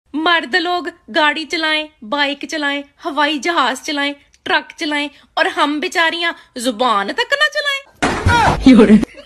मर्द लोग गाड़ी चलाएं, बाइक चलाएं, हवाई जहाज चलाएं, ट्रक चलाएं और हम बेचारियां जुबान तक ना चलाएं।